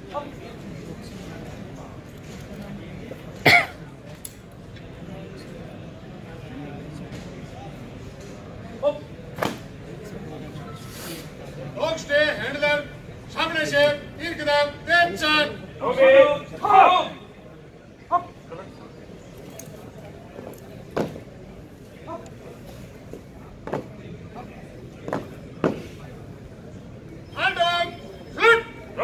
Dog stay, handler, सामने से 3 कदम, 3 4. Hand dog, flip.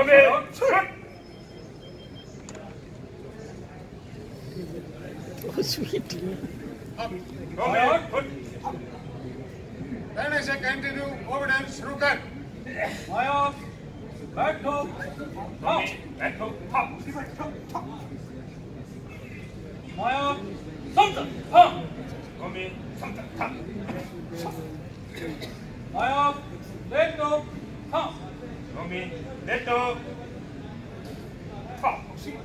Oh, sweet. Then I say continue, overhand, शुरू कर. Off. Back hook. Up. Back hook. Hop. Off. Something. Hop. Come in. Something. Hop. Off. Let go. Hop. Come in. Let go. Hop.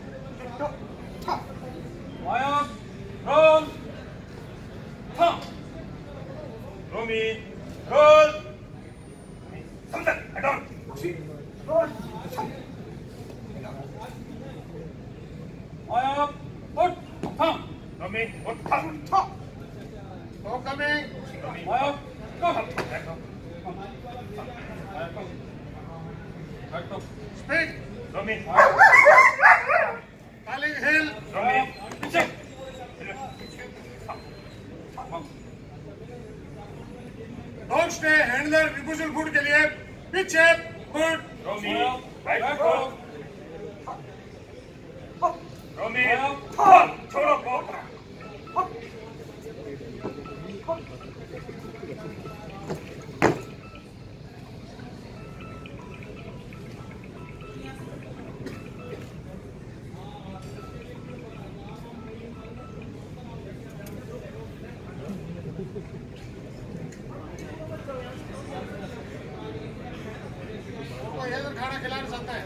Off. Roll. Hop. Come in. Roll. Something. I don't. Off. Put. Hop. Come in. Put. Hop. No coming. Off. Go. Back hook. Back hook. Speak. Come in. Calling hill. Come in. Check. Dog stay, handler, refusal foot के लिए पीछे foot. Come in. Back hook. Come in. Hop. छोड़ो बहुत. कोई इधर खाना खिला नहीं सकता है.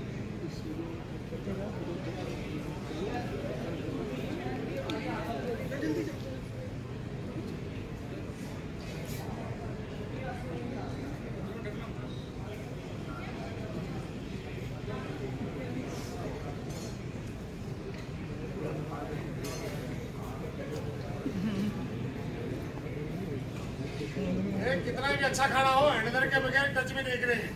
कितना भी अच्छा खाना हो, हैंडलर के बगैर टच में नहीं करेंगे.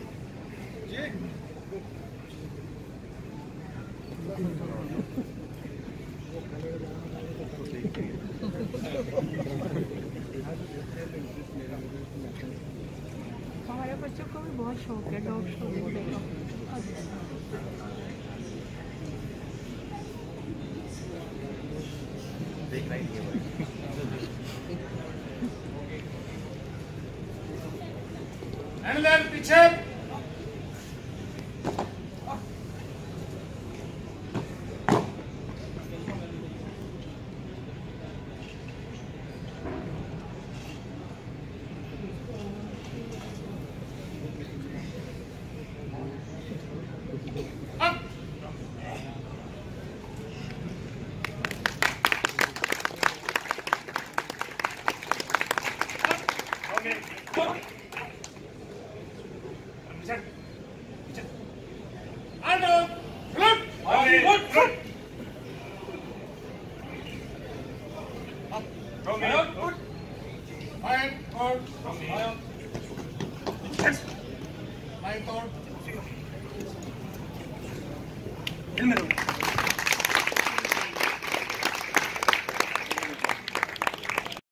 हमारे बच्चों को भी बहुत शौक है डॉग शो देखने का. हैंडलर पीछे. Up. Come in. Hop. Hand dog, flip. Come in. Flip. Come in. Fine, out. Come in. Ninth out. Helmet.